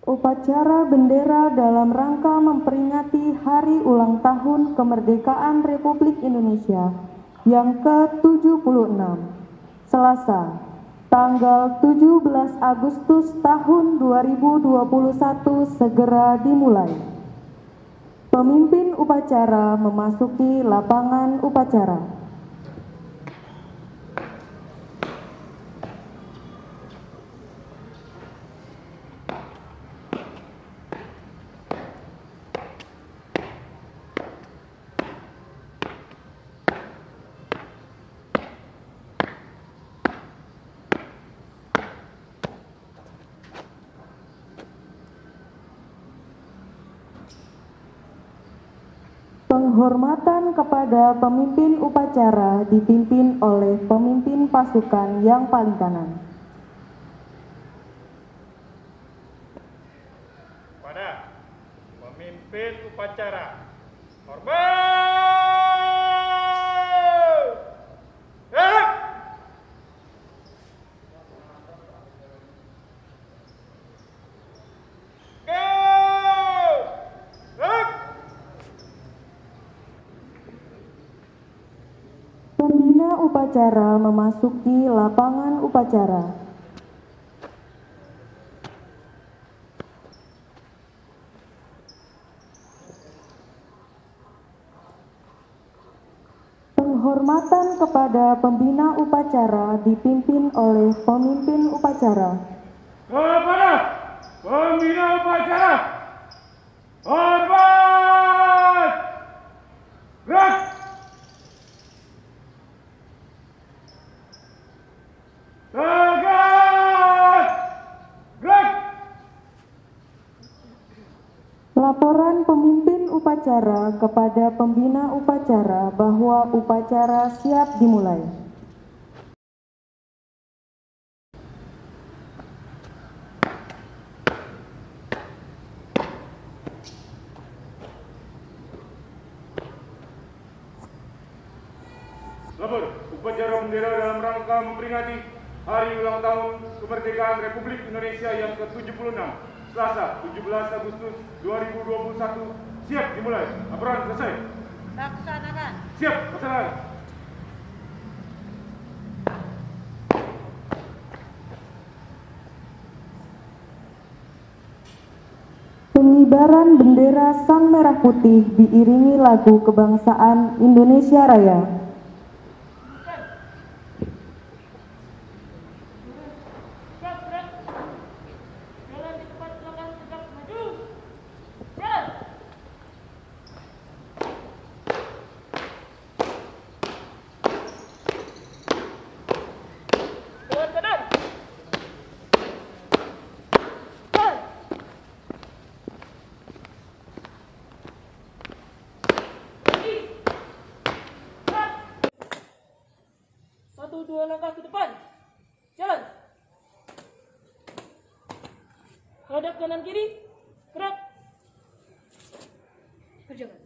Upacara bendera dalam rangka memperingati Hari Ulang Tahun Kemerdekaan Republik Indonesia yang ke-76, Selasa, tanggal 17 Agustus tahun 2021 segera dimulai. Pemimpin upacara memasuki lapangan upacara. Penghormatan kepada pemimpin upacara dipimpin oleh pemimpin pasukan yang paling kanan. Pada pemimpin upacara, hormat! Pembina upacara memasuki lapangan upacara. Penghormatan kepada pembina upacara dipimpin oleh pemimpin upacara. Kepada pembina upacara, hormat! Gerak! Tegak! Gerak! Laporan pemimpin upacara kepada pembina upacara bahwa upacara siap dimulai. Lapor, upacara bendera dalam rangka memperingati Hari Ulang Tahun Kemerdekaan Republik Indonesia yang ke-76, Selasa, 17 Agustus 2021, siap dimulai. Laporan selesai. Laksanakan. Siap, laksanakan. Pengibaran bendera Sang Merah Putih diiringi lagu kebangsaan Indonesia Raya. Jalan di tempat belakang tegak maju. Jalan. Jalan kanan. Jalan. Lagi. Gerak. 1-2 langkah ke depan. Jalan. Hadap kanan kiri, gerak. Berjalan.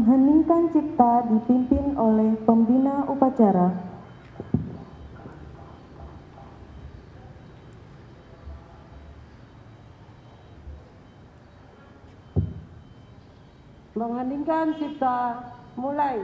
Mengheningkan cipta dipimpin oleh pembina upacara. Mengheningkan cipta, mulai.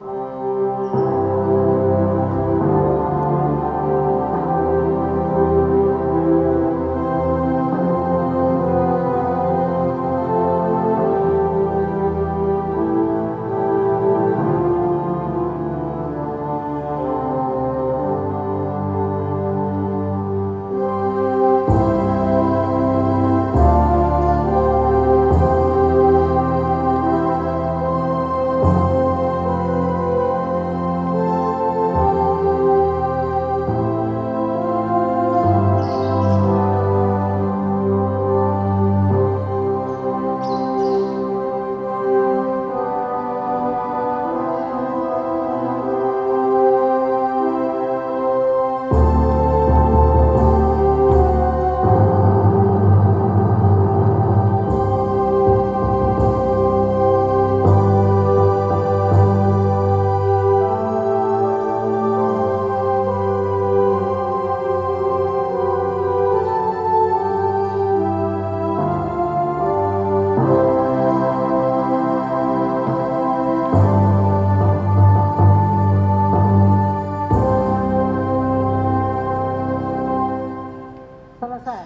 Selesai.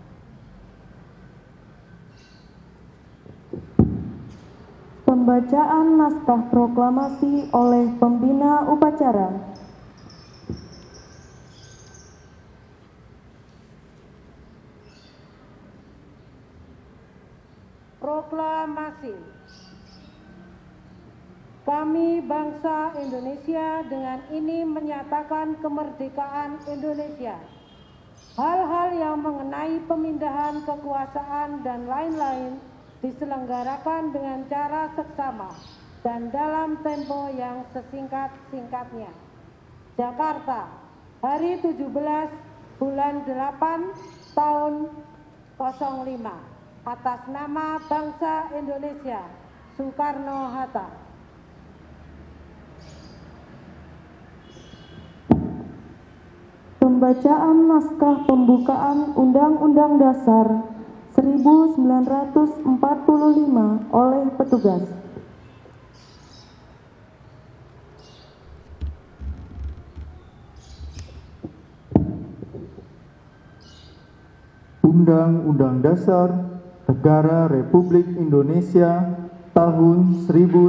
Pembacaan naskah proklamasi oleh pembina upacara. Proklamasi. Kami bangsa Indonesia dengan ini menyatakan kemerdekaan Indonesia. Hal-hal yang mengenai pemindahan kekuasaan dan lain-lain diselenggarakan dengan cara seksama dan dalam tempo yang sesingkat-singkatnya. Jakarta, hari 17 bulan 8 tahun 05, atas nama bangsa Indonesia, Soekarno-Hatta. Pembacaan naskah pembukaan Undang-Undang Dasar 1945 oleh petugas. Undang-Undang Dasar Negara Republik Indonesia tahun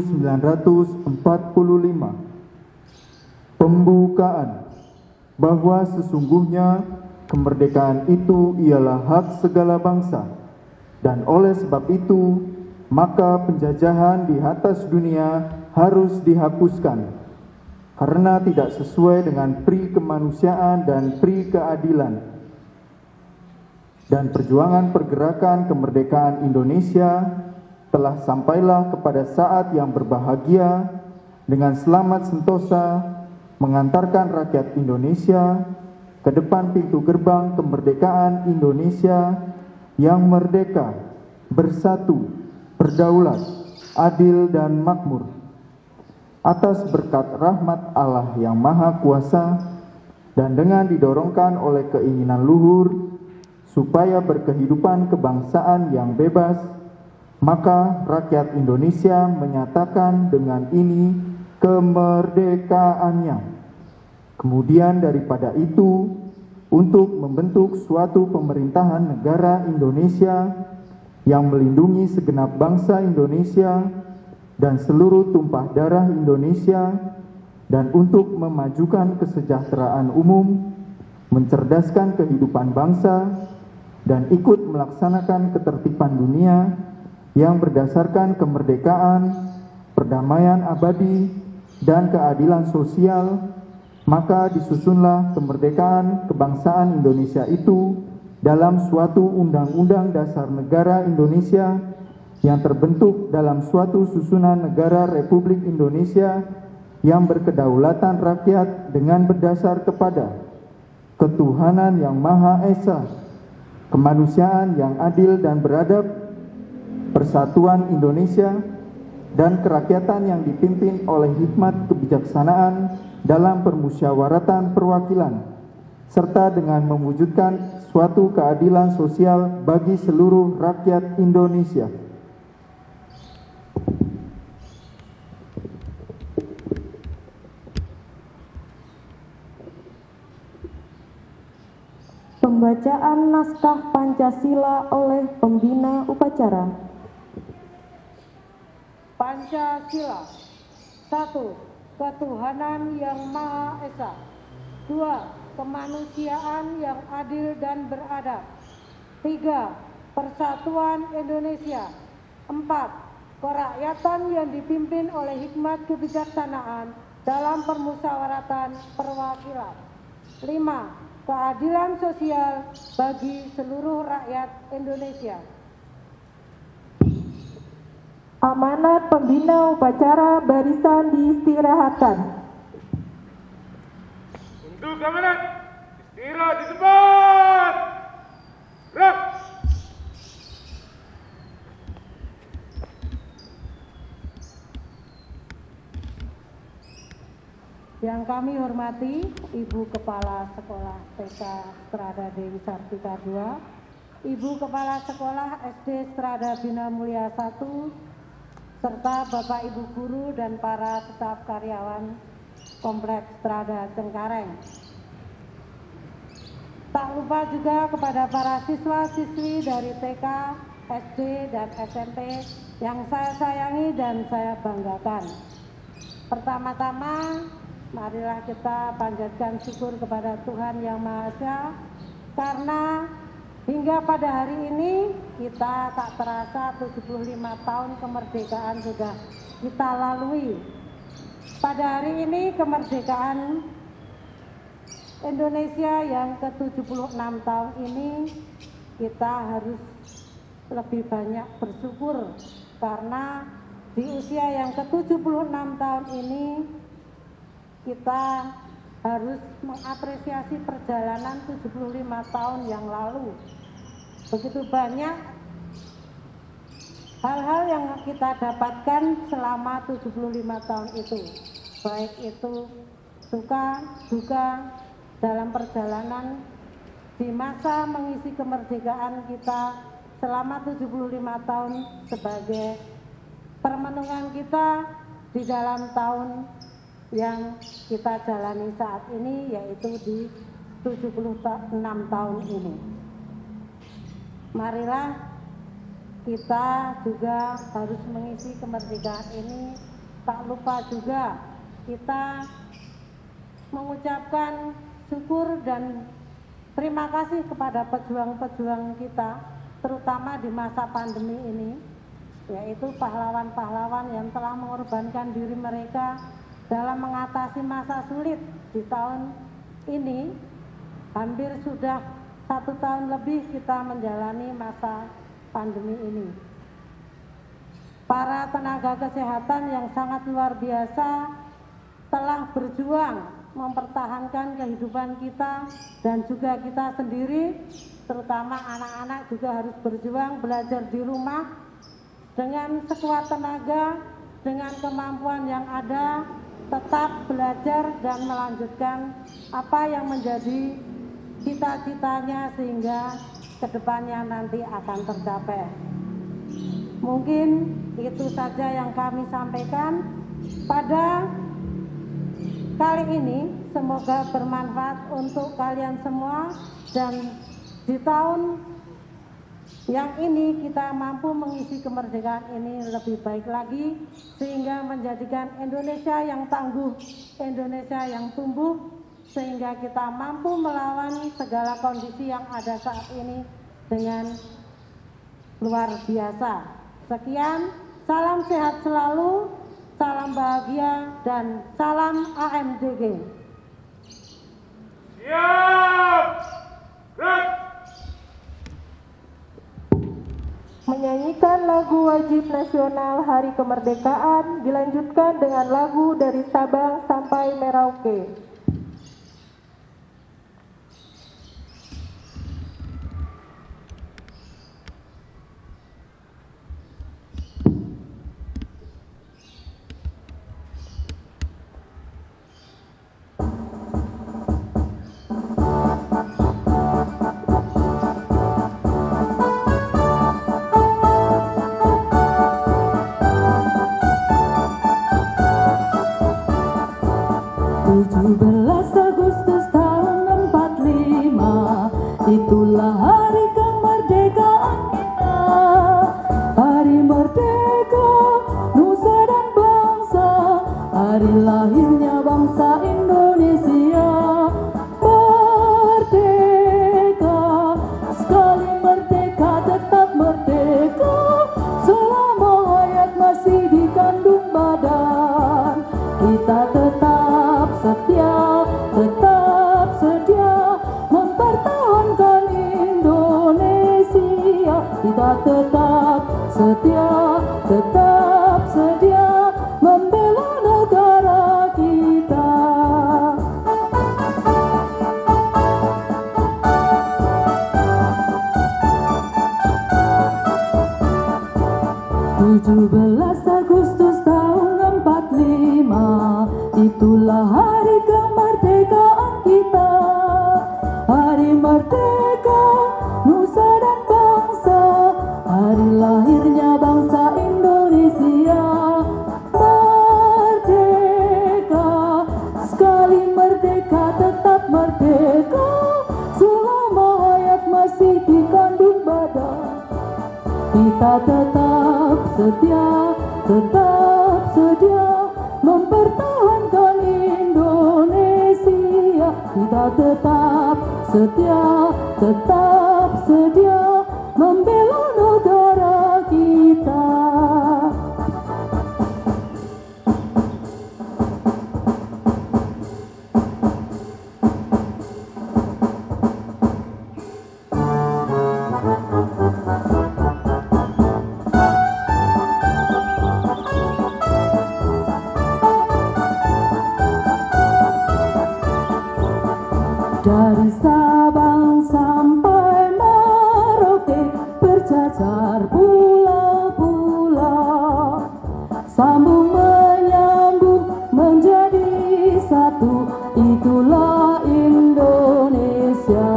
1945. Pembukaan. Bahwa sesungguhnya kemerdekaan itu ialah hak segala bangsa, dan oleh sebab itu maka penjajahan di atas dunia harus dihapuskan karena tidak sesuai dengan pri kemanusiaan dan pri keadilan. Dan perjuangan pergerakan kemerdekaan Indonesia telah sampailah kepada saat yang berbahagia dengan selamat sentosa mengantarkan rakyat Indonesia ke depan pintu gerbang kemerdekaan Indonesia yang merdeka, bersatu, berdaulat, adil dan makmur. Atas berkat rahmat Allah yang Maha Kuasa dan dengan didorongkan oleh keinginan luhur supaya berkehidupan kebangsaan yang bebas, maka rakyat Indonesia menyatakan dengan ini kemerdekaannya. Kemudian daripada itu, untuk membentuk suatu pemerintahan negara Indonesia yang melindungi segenap bangsa Indonesia dan seluruh tumpah darah Indonesia, dan untuk memajukan kesejahteraan umum, mencerdaskan kehidupan bangsa, dan ikut melaksanakan ketertiban dunia yang berdasarkan kemerdekaan, perdamaian abadi, dan keadilan sosial, maka disusunlah kemerdekaan kebangsaan Indonesia itu dalam suatu Undang-Undang Dasar Negara Indonesia yang terbentuk dalam suatu susunan negara Republik Indonesia yang berkedaulatan rakyat dengan berdasar kepada ketuhanan yang Maha Esa, kemanusiaan yang adil dan beradab, persatuan Indonesia, dan kerakyatan yang dipimpin oleh hikmat kebijaksanaan dalam permusyawaratan perwakilan, serta dengan mewujudkan suatu keadilan sosial bagi seluruh rakyat Indonesia. Pembacaan naskah Pancasila oleh pembina upacara. Pancasila. 1. Ketuhanan yang Maha Esa. 2. Kemanusiaan yang adil dan beradab. 3. Persatuan Indonesia. 4. Kerakyatan yang dipimpin oleh hikmat kebijaksanaan dalam permusyawaratan perwakilan. 5. Keadilan sosial bagi seluruh rakyat Indonesia. Amanat pembina upacara barisan diistirahatkan. Untuk amanat, istirahat di tempat. Gerak. Yang kami hormati Ibu Kepala Sekolah TK Strada Dewi Sartika II, Ibu Kepala Sekolah SD Strada Bina Mulia I, serta Bapak Ibu Guru dan para staf karyawan Kompleks Strada Cengkareng. Tak lupa juga kepada para siswa-siswi dari TK, SD, dan SMP yang saya sayangi dan saya banggakan. Pertama-tama, marilah kita panjatkan syukur kepada Tuhan Yang Maha Esa, karena hingga pada hari ini kita tak terasa 75 tahun kemerdekaan sudah kita lalui. Pada hari ini kemerdekaan Indonesia yang ke-76 tahun ini kita harus lebih banyak bersyukur, karena di usia yang ke-76 tahun ini kita harus mengapresiasi perjalanan 75 tahun yang lalu. Begitu banyak hal-hal yang kita dapatkan selama 75 tahun itu, baik itu suka, duka dalam perjalanan di masa mengisi kemerdekaan kita selama 75 tahun sebagai permenungan kita di dalam tahun yang kita jalani saat ini, yaitu di 76 tahun ini. Marilah kita juga harus mengisi kemerdekaan ini. Tak lupa juga kita mengucapkan syukur dan terima kasih kepada pejuang-pejuang kita, terutama di masa pandemi ini, yaitu pahlawan-pahlawan yang telah mengorbankan diri mereka dalam mengatasi masa sulit di tahun ini. Hampir sudah 1 tahun lebih kita menjalani masa pandemi ini. Para tenaga kesehatan yang sangat luar biasa telah berjuang mempertahankan kehidupan kita dan juga kita sendiri, terutama anak-anak juga harus berjuang belajar di rumah dengan sekuat tenaga, dengan kemampuan yang ada, tetap belajar dan melanjutkan apa yang menjadi cita-citanya sehingga kedepannya nanti akan tercapai. Mungkin itu saja yang kami sampaikan pada kali ini. Semoga bermanfaat untuk kalian semua, dan di tahun yang ini kita mampu mengisi kemerdekaan ini lebih baik lagi, sehingga menjadikan Indonesia yang tangguh, Indonesia yang tumbuh, sehingga kita mampu melawan segala kondisi yang ada saat ini dengan luar biasa. Sekian, salam sehat selalu, salam bahagia, dan salam AMDG. Siap! Gerak! Menyanyikan lagu wajib nasional Hari Kemerdekaan dilanjutkan dengan lagu dari Sabang sampai Merauke. kita tetap setia membela negara kita. 17 Agustus tahun 45, itulah hari kemerdekaan kita. Hari merdeka, nusa dan bangsa, hari lahirnya bangsa Indonesia. Merdeka, sekali merdeka tetap merdeka, selama hayat masih dikandung badan. Kita tetap setia mempertahankan Indonesia. Kita tetap setia membela negara kita. Dari Sabang sampai Merauke, berjajar pulau-pulau, sambung menyambung menjadi satu, itulah Indonesia.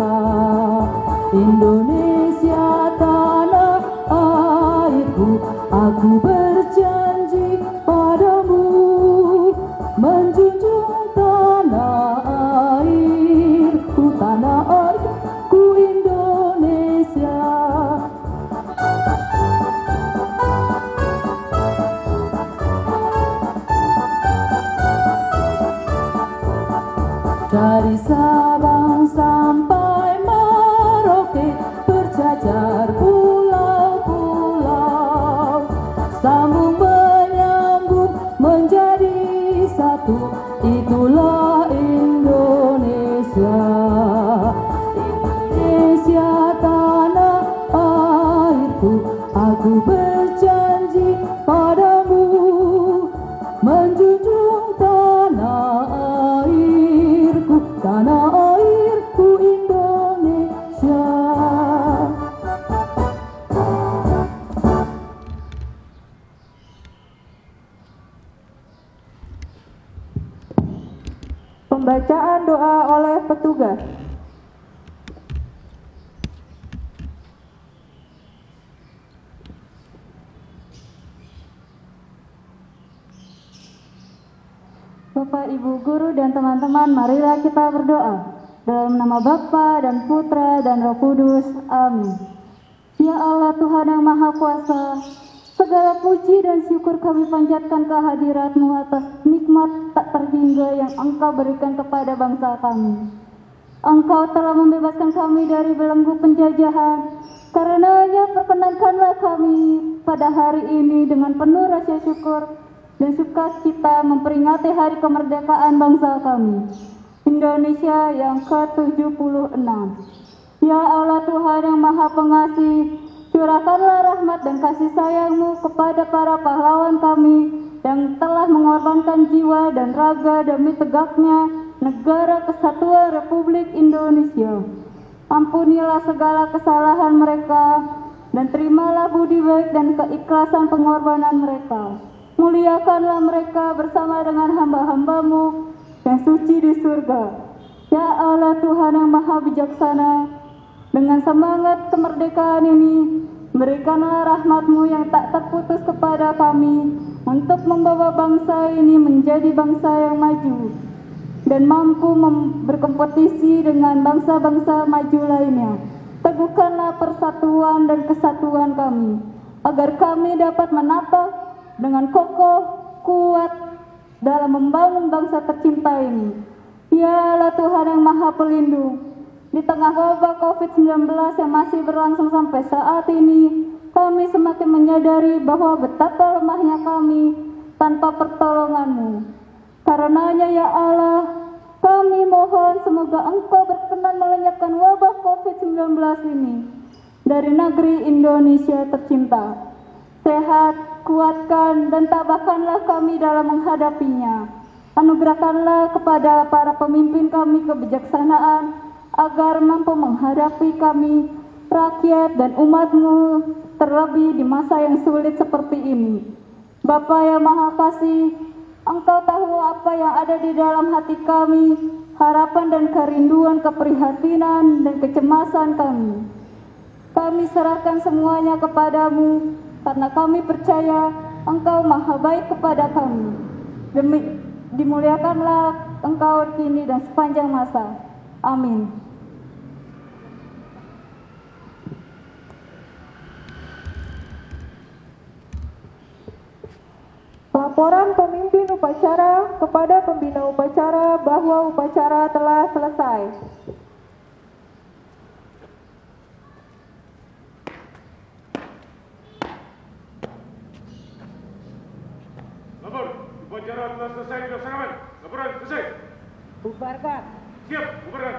Indonesia tanah airku, aku berjanji padamu, menjunjung tanah airku, tanah airku Indonesia. Dari Sabang sampai Merauke, berjajar pulau-pulau, sambung menyambung menjadi satu, itulah Indonesia. Indonesia tanah airku, aku berjanji padamu, menjunjung tanah airku, tanah airku Indonesia. Pembacaan doa oleh petugas. Bapak, Ibu, Guru, dan teman-teman, marilah kita berdoa. Dalam nama Bapa dan Putra dan Roh Kudus. Amin. Ya Allah Tuhan yang Maha Kuasa, segala puji dan syukur kami panjatkan kehadirat-Mu atas nikmat tak terhingga yang Engkau berikan kepada bangsa kami. Engkau telah membebaskan kami dari belenggu penjajahan. Karenanya perkenankanlah kami pada hari ini dengan penuh rasa syukur dan sukacita memperingati hari kemerdekaan bangsa kami, Indonesia yang ke-76. Ya Allah Tuhan yang Maha Pengasih, curahkanlah rahmat dan kasih sayang-Mu kepada para pahlawan kami yang telah mengorbankan jiwa dan raga demi tegaknya negara kesatuan Republik Indonesia. Ampunilah segala kesalahan mereka dan terimalah budi baik dan keikhlasan pengorbanan mereka. Muliakanlah mereka bersama dengan hamba-hamba-Mu yang suci di surga. Ya Allah Tuhan yang Maha Bijaksana, dengan semangat kemerdekaan ini, berikanlah rahmat-Mu yang tak terputus kepada kami untuk membawa bangsa ini menjadi bangsa yang maju dan mampu berkompetisi dengan bangsa-bangsa maju lainnya. Teguhkanlah persatuan dan kesatuan kami, agar kami dapat menata dengan kokoh, kuat dalam membangun bangsa tercinta ini. Ya Allah Tuhan yang Maha Pelindung, di tengah wabah COVID-19 yang masih berlangsung sampai saat ini, kami semakin menyadari bahwa betapa lemahnya kami tanpa pertolongan-Mu. Karenanya ya Allah, kami mohon semoga Engkau berkenan melenyapkan wabah COVID-19 ini dari negeri Indonesia tercinta. Sehat, kuatkan, dan tabahkanlah kami dalam menghadapinya. Anugerahkanlah kepada para pemimpin kami kebijaksanaan, agar mampu menghadapi kami, rakyat dan umat-Mu, terlebih di masa yang sulit seperti ini. Bapa yang Maha Kasih, Engkau tahu apa yang ada di dalam hati kami, harapan dan kerinduan, keprihatinan dan kecemasan kami. Kami serahkan semuanya kepadamu, karena kami percaya Engkau Maha baik kepada kami. Dimuliakanlah Engkau kini dan sepanjang masa. Amin. Laporan pemimpin upacara kepada pembina upacara bahwa upacara telah selesai. Lapor, upacara telah selesai dilaksanakan. Laporan selesai. Bubarkan. Siap, bubarkan.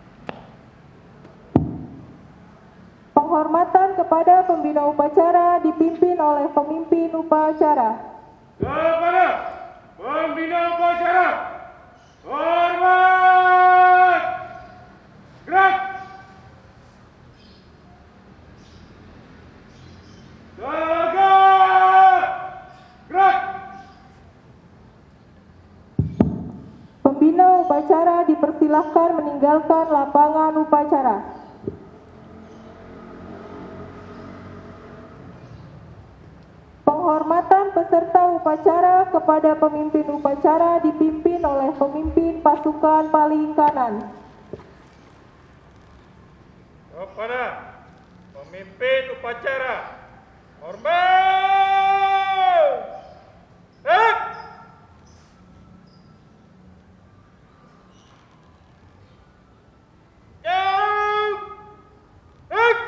Penghormatan kepada pembina upacara dipimpin oleh pemimpin upacara. Kepada pembina upacara, hormat, gerak, tegak, gerak. Pembina upacara dipersilahkan meninggalkan lapangan upacara. Penghormatan peserta upacara kepada pemimpin upacara dipimpin oleh pemimpin pasukan paling kanan. Kepada pemimpin upacara, hormat! Gerak! Jauh! Gerak!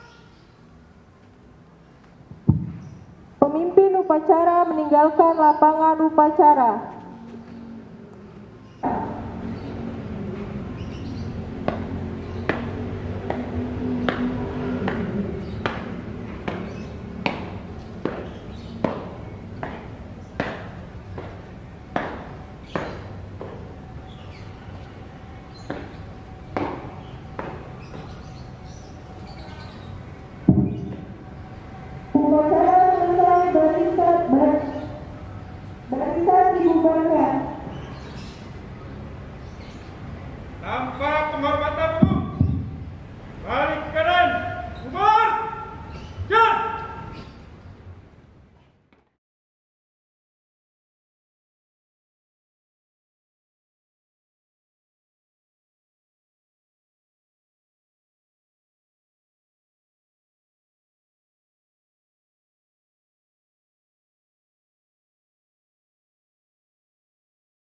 Pemimpin upacara meninggalkan lapangan upacara. Upacara selesai, barisan dibubarkan. Tanpa penghormatan